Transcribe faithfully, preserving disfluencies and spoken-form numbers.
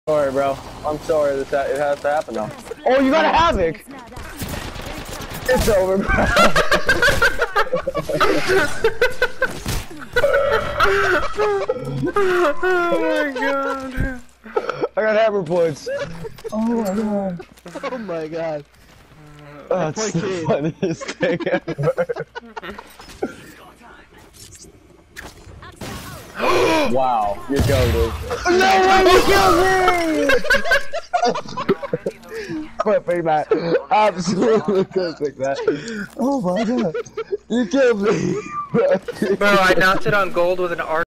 Sorry, bro. I'm sorry that, that it has to happen now. Oh, you got a Havoc! It's over, bro. Oh my god. I got hammer points. Oh my god. Oh my god. Oh, that's the funniest thing ever. Wow, you killed me. No way, you killed me! Perfect, man. Absolutely perfect, man. Oh my god. You killed me. Bro, I knocked it on gold with an R.